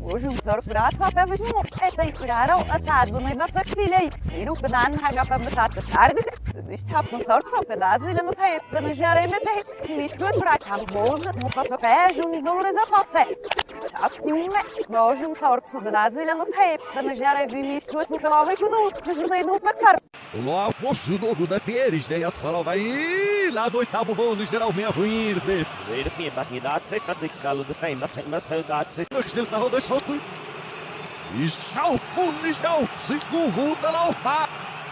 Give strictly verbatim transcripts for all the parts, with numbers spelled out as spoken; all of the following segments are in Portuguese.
وجمهور فرنسا فبجمهور تيقرارو أتعدون بس كفيلي سيرو بدان حاجة فبسات تعرض اشتهاب صنصرت صوت دازي لنصحيب بنجاري مسيح مش بسرعة كم بول مقصو فاجوني دول زفاسة أفنيوم سبوجم صور بصوت دازي لنصحيب بنجاري بميش توسن كلاوي كدو نجرد يدو بكر O apostador da Teres, daí a sala vai lá do oitavo voo, geralmente ruim. Zeer meer bagnaat zit dat ik stel de tijd dat ik met soldaat zit. Ik stel daar de schot. Is schau, und is schau, sich gut da laufen.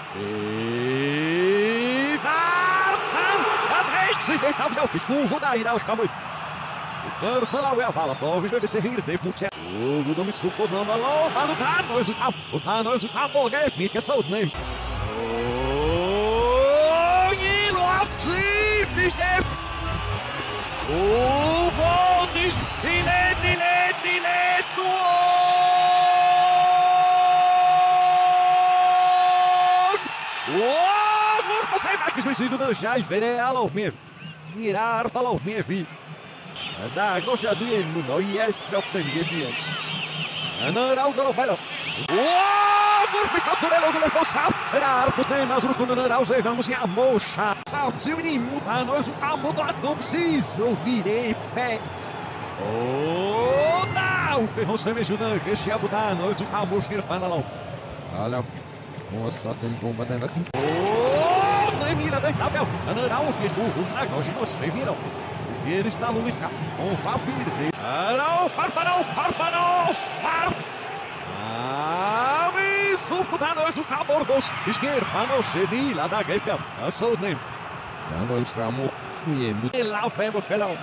E vartan, dat rechts sich nicht auf ich gut da hier aus kommen. Quero falar o fala, talvez deve ser rir de puxa. O Gudo me suco não balão, para o tá nós o campo, o tá nós o campo, alguém me esquece o nome. Stef! Oh, bom, nicht! Dilet, dilet, dilet! Oh, por você vai que esquecido do chá, veré a lau mesmo. Mirar para lau mesmo, filho. Da gosta do emo, não yes, não tem ninguém. Não era o do velho. Oh, por que captura logo le possa. Era o tema azul quando não era o vamos e a mocha. Se o menino muda, nós o carro do ator precisa virei pé. Oh, não! Que você me ajuda, que se abudar, nós o carro se fala não. Olha, moça, tem bomba dentro aqui. Oh, nem mira da tabela. Não, o que burro, nós vocês viram. Eles na luta, com Fabio. Não, farpa não, farpa não, farpa. Ah, me supo da nós do carro dos esquerda, não cedi lá da guerra. Eu sou nem. Não, nós estamos muito. E lá o febo, felão.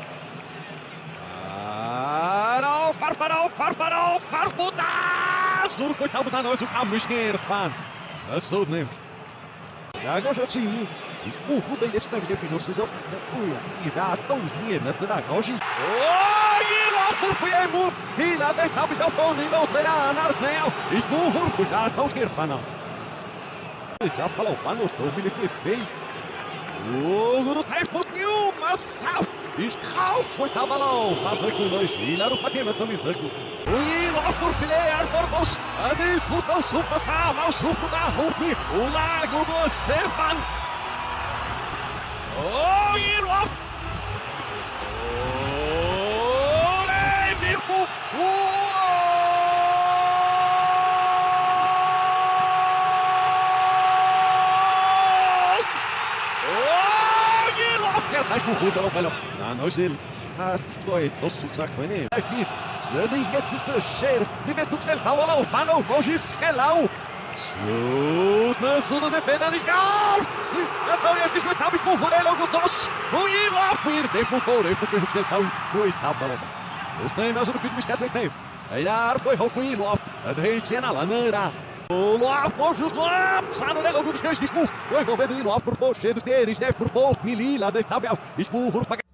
Ah, não, farpa não, farpa não, farpa da. Surco está botando nós do carro esquerda, fan. Eu sou nem. Agora já sim. Esburro daí desse tempo que vocês eu e já tão dinheiro na dragagem. Oh, e lá por Piemo, e lá deixamos da pão e não terá narnel. Esburro já tão esquerda, já falou para no topo ele que fez. Oh, não tem por nenhuma sal. Escalfo está balão, mas com nós e lá no pagamento também zaco. E lá por Pilear por nós, a disputa o suco sal, o suco da Rupi, o lago do Servan. Oh, you up! Oh, hey, Mirko! Oh! Oh, you up! Quer mais burro da velho? Não, não ele. Ah, foi doce sacane. Enfim, se diga se se cheiro, deve tu fel tava lá o pano, hoje esquelau. So, na zona defesa de gol! Então, este estava com o Rorelo do Doce. O Ilo, por tempo, por tempo, por tempo, por tempo, o tempo, mas o que me tem tempo. Aí, foi o Ilo, a deixa na laneira. O Loa, o José, sai no negócio dos três discos. O envolvendo Ilo, por pocheiro deles, deve por pouco, milila, de tabel, escuro, para